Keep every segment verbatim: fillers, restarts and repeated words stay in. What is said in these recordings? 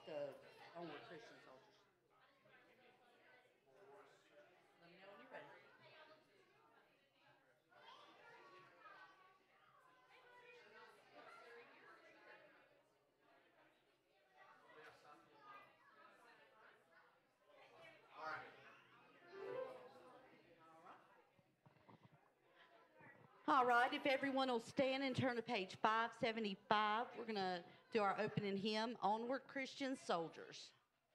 the Onward Christian Soldiers. Let me know when you're ready. All right, if everyone will stand and turn to page five seventy-five, we're going to do our opening hymn, Onward Christian Soldiers.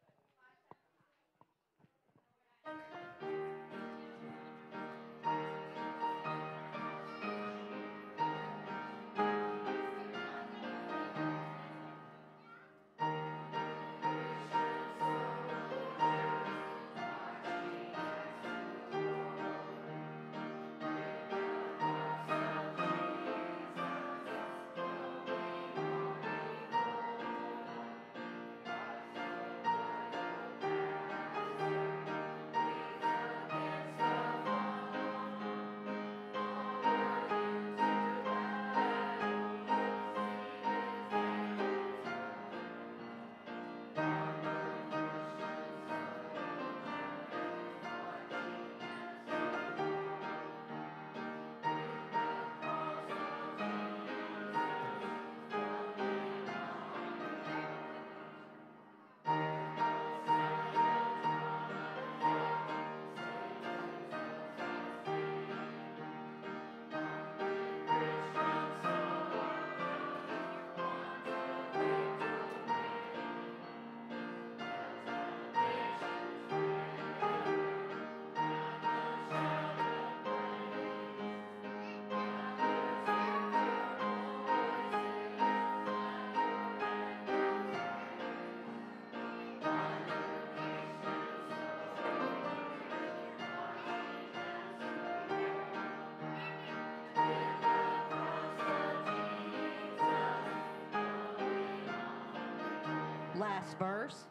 Last verse.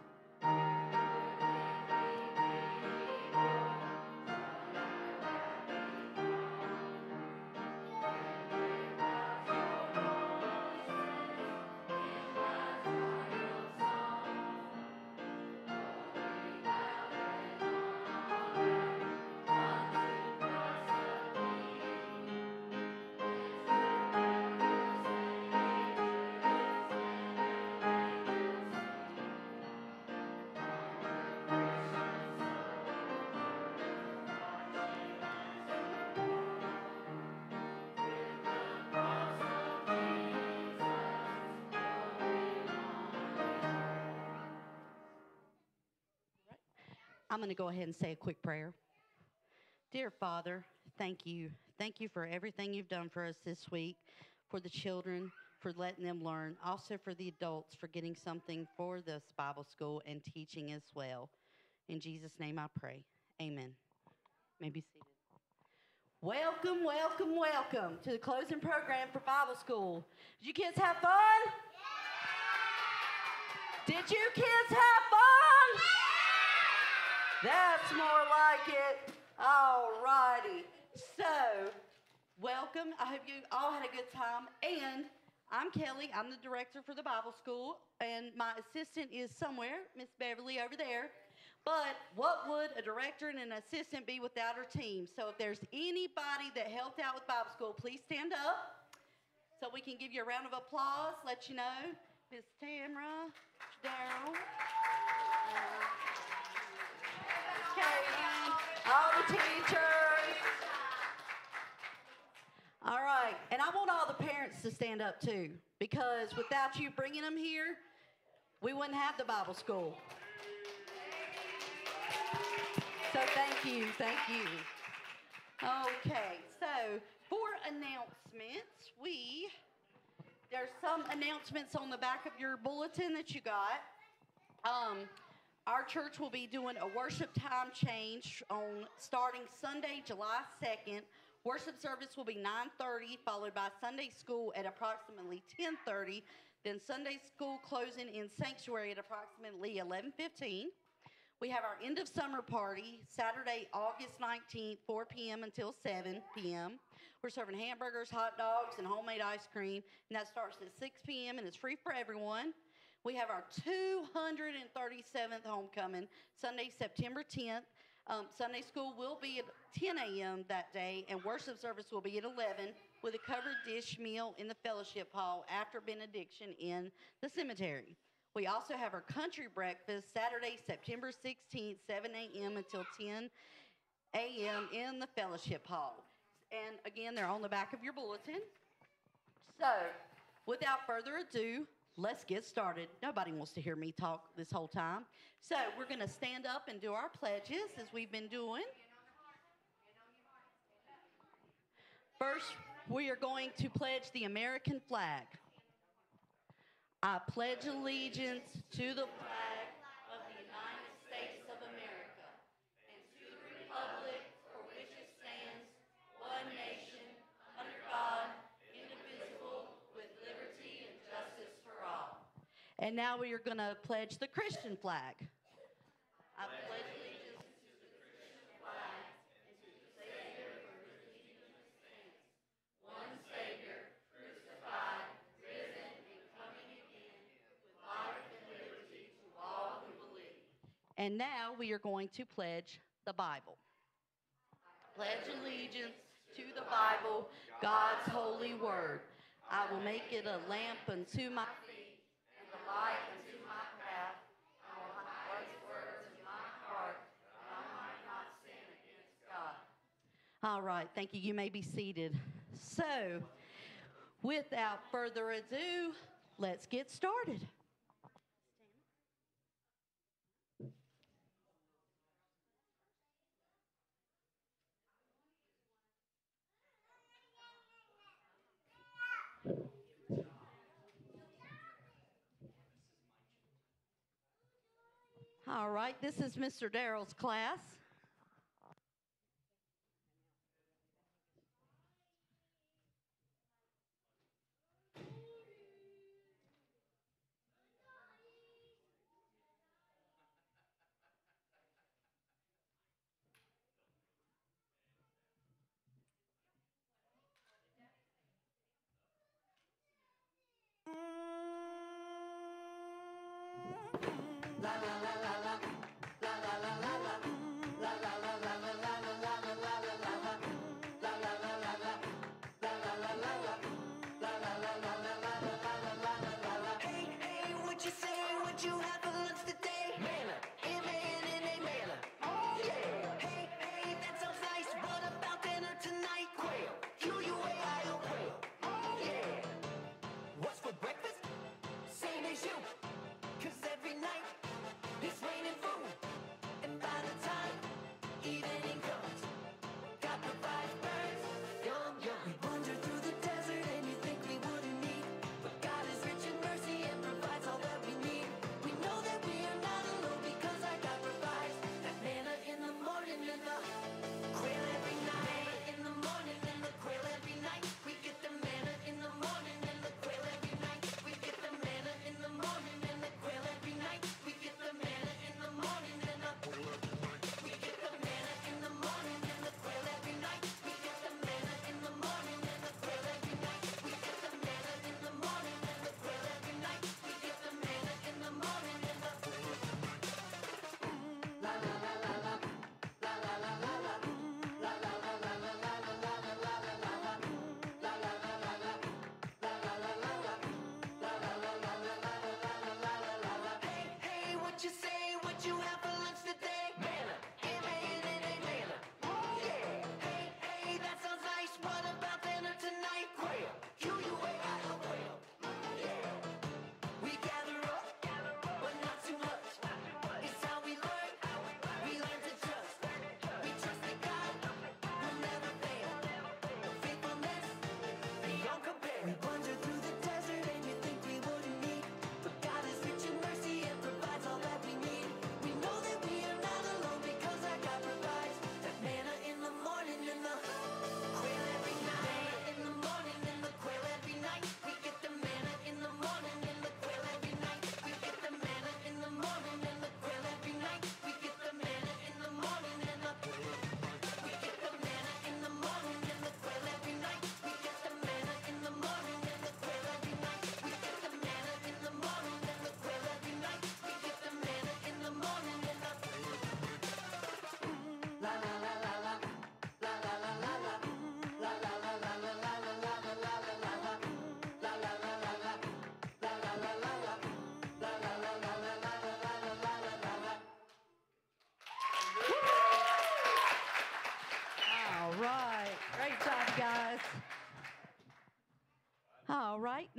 I'm going to go ahead and say a quick prayer. Dear Father, thank you. Thank you for everything you've done for us this week, for the children, for letting them learn, also for the adults, for getting something for this Bible school and teaching as well. In Jesus' name I pray. Amen. You may be seated. Welcome, welcome, welcome to the closing program for Bible school. Did you kids have fun? Yeah! Did you kids have fun? Yeah! That's more like it. All righty. So, welcome. I hope you all had a good time. And I'm Kelly. I'm the director for the Bible school. And my assistant is somewhere, Miss Beverly over there. But what would a director and an assistant be without her team? So if there's anybody that helped out with Bible school, please stand up so we can give you a round of applause, let you know. Miss Tamara, Daryl, uh, Katie, all the teachers. All right, and I want all the parents to stand up too, because without you bringing them here, we wouldn't have the Bible school. So thank you, thank you. Okay, so for announcements, we, there's some announcements on the back of your bulletin that you got. Um, our church will be doing a worship time change on starting Sunday, July second. Worship service will be nine thirty, followed by Sunday school at approximately ten thirty. Then Sunday school closing in sanctuary at approximately eleven fifteen. We have our end of summer party, Saturday, August nineteenth, four p.m. until seven p.m. We're serving hamburgers, hot dogs, and homemade ice cream, and that starts at six p.m. and it's free for everyone. We have our two hundred thirty-seventh homecoming, Sunday, September tenth. Um, Sunday school will be at ten a.m. that day, and worship service will be at eleven with a covered dish meal in the fellowship hall after benediction in the cemetery. We also have our country breakfast Saturday, September sixteenth, seven a.m. until ten a.m. in the fellowship hall. And again, they're on the back of your bulletin. So, without further ado, let's get started. Nobody wants to hear me talk this whole time. So, we're going to stand up and do our pledges as we've been doing. First, we are going to pledge the American flag. I pledge allegiance to the flag of the United States of America and to the republic for which it stands, one nation, under God, indivisible, with liberty and justice for all. And now we are going to pledge the Christian flag. I pledge allegiance to the Christian flag and to the Savior for whose kingdom it stands, one Savior, crucified, risen, and coming again, with life and liberty to all who believe. And now we are going to pledge the Bible. Pledge allegiance to the Bible, God's holy word. I will make it a lamp unto my feet and the light unto my path. I will hide His words in my heart, that I might not sin against God. All right, thank you. You may be seated. So, without further ado, let's get started. All right, this is Mister Darrell's class. La la la la la, la la la la la, la la la la la la la la la la la la, la la la la la, la la la la la, la la la la la la la la la la. Hey hey, what you say? What you have for lunch today? Manna, amen and amen. Oh yeah. Hey hey, that sounds nice. What about dinner tonight? Quail, Q U A I O quail. Oh yeah. What's for breakfast? Same as you. 'Cause every night it's raining food, and by the time evening comes, got the five birds, yum yum. We wander through the desert and you think we wouldn't eat, but God is rich in mercy and provides all that we need. We know that we are not alone because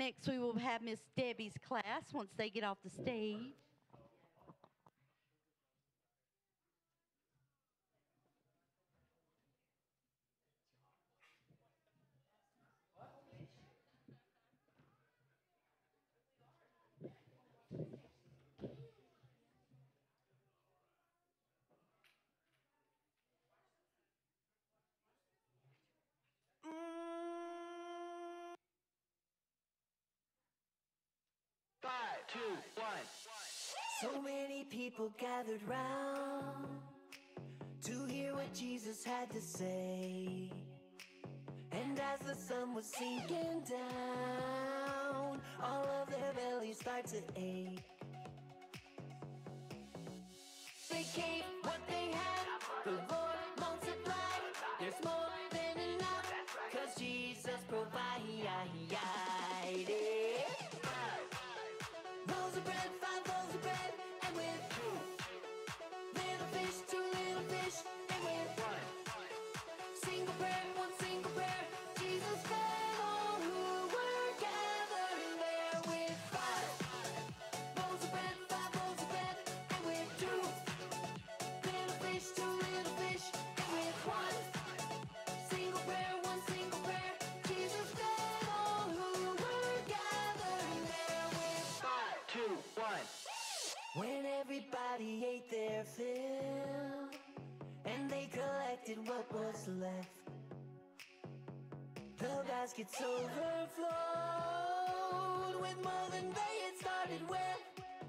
next we will have Miss Debbie's class once they get off the stage. Five, two, one. So many people gathered round to hear what Jesus had to say. And as the sun was sinking down, all of their bellies start to ache. They gave what they had, the Lord multiplied. There's more than enough, cause Jesus provided. Loaves of bread, five loaves of bread, and with two little fish, two little fish, and with one single prayer, one single prayer, Jesus fed all who were gathered there. With five loaves of bread, five loaves of bread, and with two little fish, two little fish, and with one single prayer, one single prayer, Jesus fed all who were gathered there. With five, two, one. When everybody ate their fill and they collected what was left, the baskets overflowed with more than they had started with.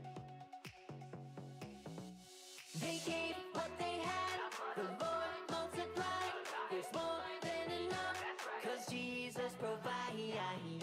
They gave what they had, the Lord multiplied. There's more than enough, cause Jesus provided.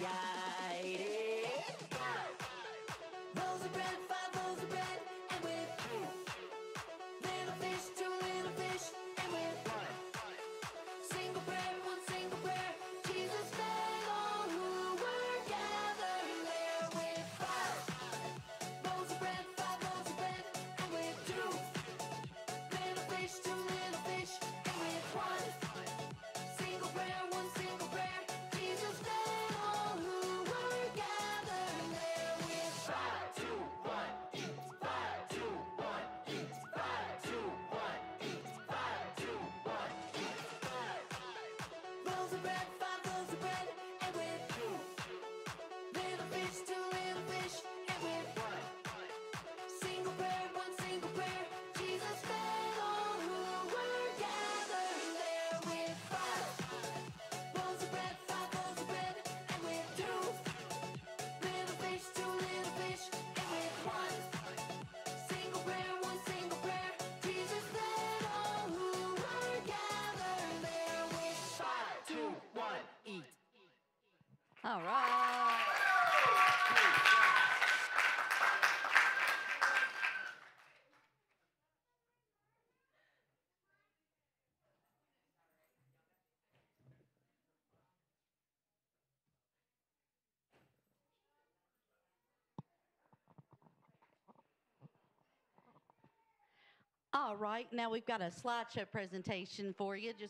Loaves of bread, five loaves of bread, and with two little fish, two little fish, and with one single prayer, one single prayer, Jesus fed all who were gathered there. With five loaves of bread, five loaves of bread, and with two little fish, two little fish, and with one single prayer, one single prayer, Jesus fed all who were gathered there. With five, two, one, eat, five, two, one, eat, five, two, one, eat, five, two, one, eat, five loaves of bread, five loaves of bread, and with two little fish, two little fish, and with one single prayer, one single prayer, Jesus fed all who were gathered there. With five loaves of bread, five loaves of bread, and with two little fish, two little fish, and with one single prayer, one single prayer, Jesus fed all who were gathered there. With five, two, one, eat. All right. All right, now we've got a slideshow presentation for you. Just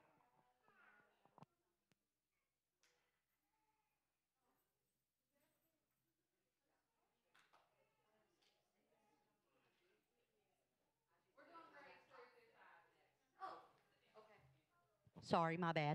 sorry, my bad.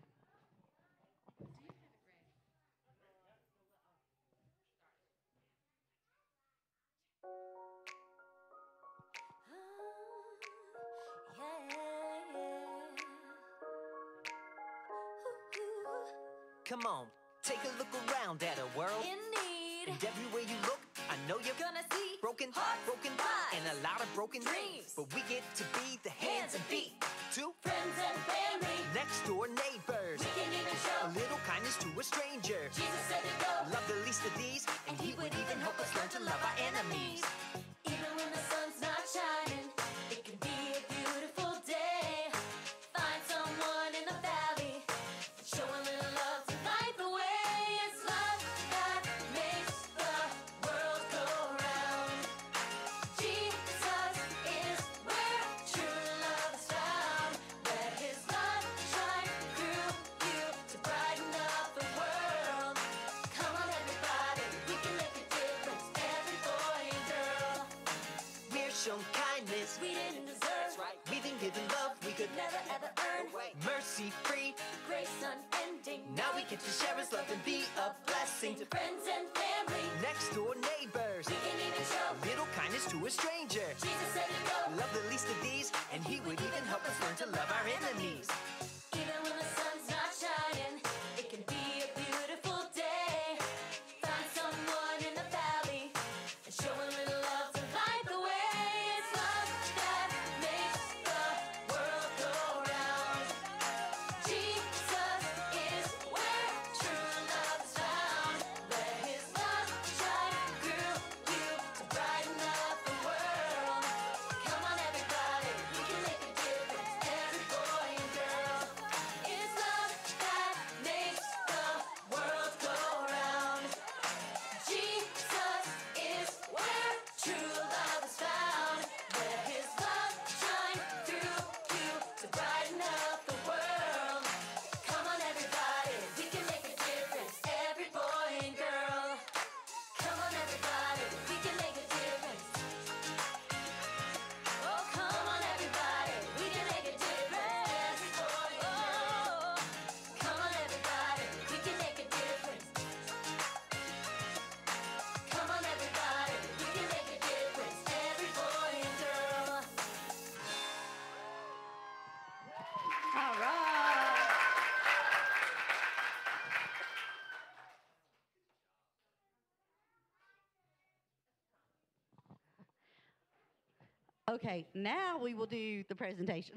Come on, take a look around at a world In need, and everywhere you look, I know you're gonna see broken, hearts, broken, lives, and a lot of broken dreams. But we get to be the hands and feet to friends and family. next door neighbors. We can even show A little kindness to a stranger. Jesus said to go, Love the least of these, and He would even help us learn to love our enemies. Even when the sun's not shining, it can be a beautiful day. Find someone in the valley, show a little love to light the way. It's love that makes the world go round. Jesus is where true love is found. Let His love shine through you to brighten up the world. Come on, everybody. shown kindness we didn't deserve. we've been given love we could Never ever earn. mercy free. Grace unending. Now we get to share his love and be a blessing To friends and family, next door neighbors. we can even show Little kindness to a stranger. Jesus said to go. Love the least of these, and he would even help us learn to love our enemies. Even when the sun's not shining, it can be a beautiful day. Find someone in the valley and show a little love to light the way. It's love that makes the world go round. Jesus is where true love is found. Let his love shine through you to brighten up the world. Come on, everybody, we can make a difference. Every boy and girl. It's love that makes the world go round. Jesus is where true love is found. Let his love shine through you to brighten up the world. Come on, everybody, we can make a difference. Every boy and girl. Come on, everybody, we can make a difference. Oh, come on, everybody, we can make a difference. Every boy and girl. Come on, everybody, we can make a difference. Come on, everybody, we can make a difference. Every boy and girl. All right. Okay, now we will do the presentation.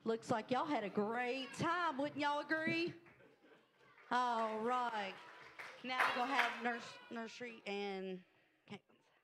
Looks like y'all had a great time. Wouldn't y'all agree? All right. Now we're going to have nurse, nursery and Caitlin's.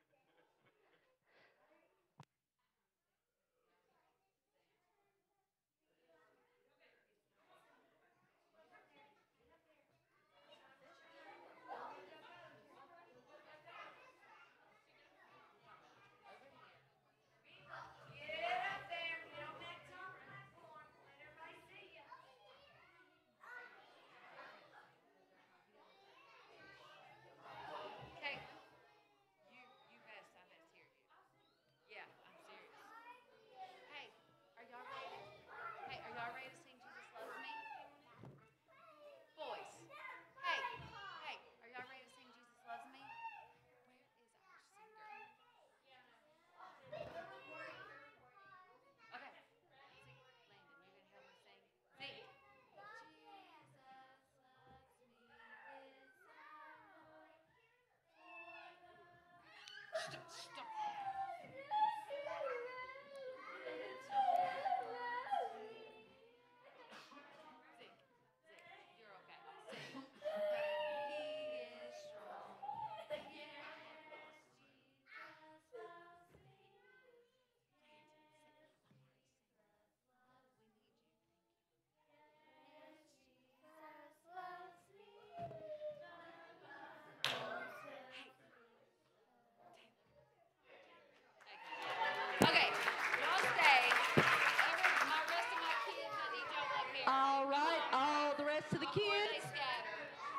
Okay, y'all stay. Every, my rest of my kids, I need y'all up here. All right, all the rest of the Before they kids. scatter.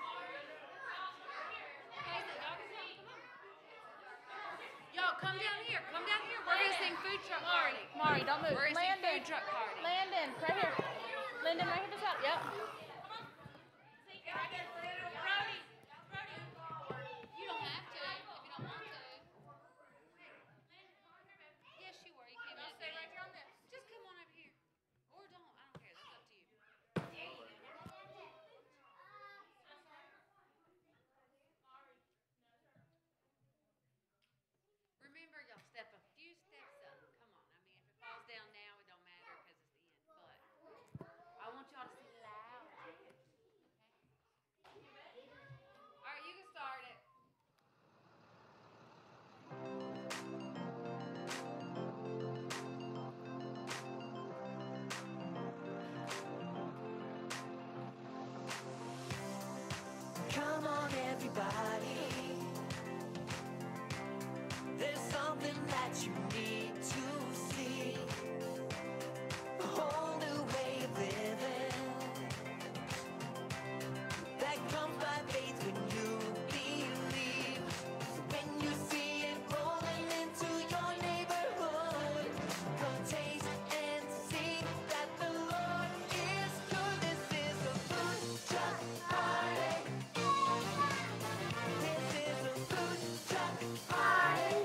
Hey, y'all can come, come on. Y'all come down here. Come down here. We're gonna sing food truck party. Mari, don't move. We're gonna sing Landon. food truck party. Landon, right here. Landon, right here beside. Yep. You don't have to if you don't want to. Yes, you were. You came in. Stay right here on this. Just come on up here. Or don't. I don't care. That's up to you. Remember, y'all step a few steps up. Come on. I mean, if it falls down now, it don't matter because it's the end. But I want y'all to sing loud. Okay? All right, you can start it. Come on, everybody. There's something that you need to see. A whole new way of living that comes by faith when you believe. When you see it rolling into your neighborhood, come taste and see that the Lord is good. This is a food truck party. This is a food truck party.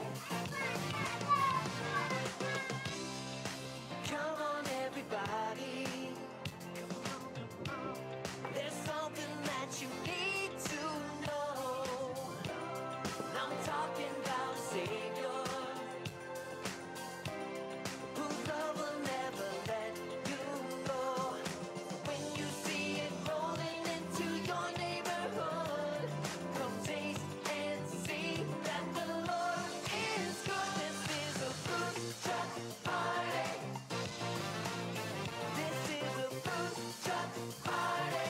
Come on, everybody. There's something that you need to know. I'm talking about a Savior whose love will never let you go. When you see it rolling into your neighborhood, come taste and see that the Lord is good. This is a food truck party. This is a food truck party.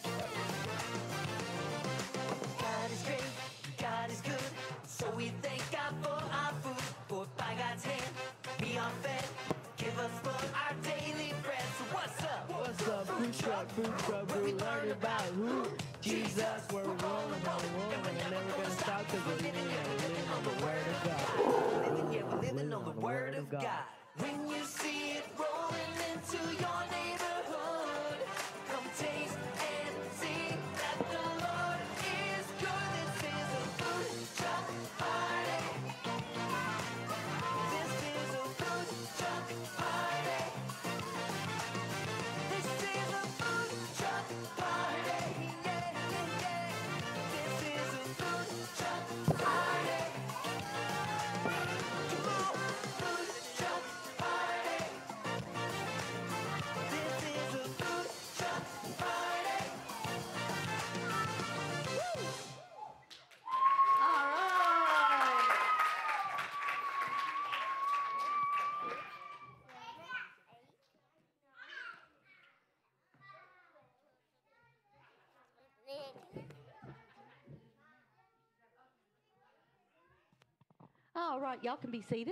God is great, God is good, so we thank God for our food. For by God's hand, we are fed. Give us for our daily bread. So what's up? What's up, food truck, food truck, Where we we learn about who? Jesus, we're rolling on the wall, and we're never gonna stop, cause we're living, yeah, we're living on the word of God. Living, yeah, we're living on the word of God. When you see it rolling into your neighborhood, come taste and see that the Lord is good. This is a food truck party. This is a food truck party. This is a food truck party. Yeah, yeah, yeah. This is a food truck party. All right, y'all can be seated.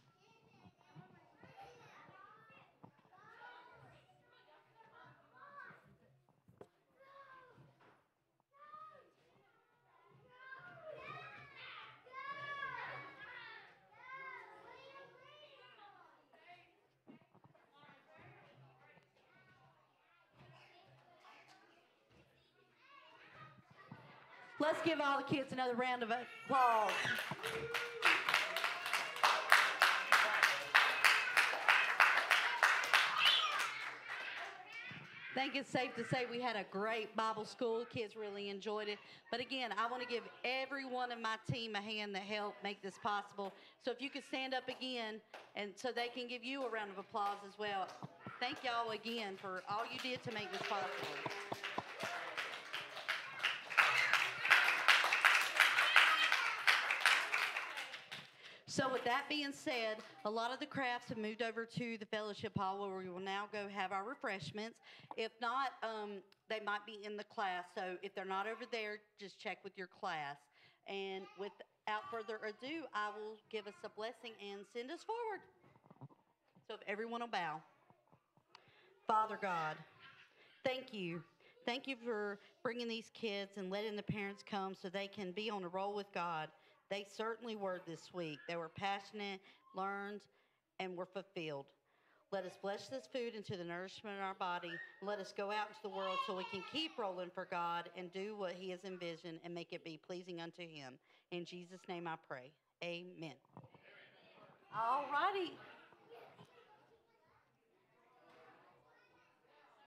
Let's give all the kids another round of applause. I think it's safe to say we had a great Bible school. Kids really enjoyed it. But again, I want to give every one of my team a hand that helped make this possible. So if you could stand up again, and so they can give you a round of applause as well. Thank y'all again for all you did to make this possible. So with that being said, a lot of the crafts have moved over to the fellowship hall where we will now go have our refreshments. If not, um, they might be in the class. So if they're not over there, just check with your class. And without further ado, I will give us a blessing and send us forward. So if everyone will bow. Father God, thank you. Thank you for bringing these kids and letting the parents come so they can be on a roll with God. They certainly were this week. They were passionate, learned, and were fulfilled. Let us bless this food into the nourishment of our body. Let us go out into the world so we can keep rolling for God and do what He has envisioned and make it be pleasing unto Him. In Jesus' name I pray. Amen. All righty.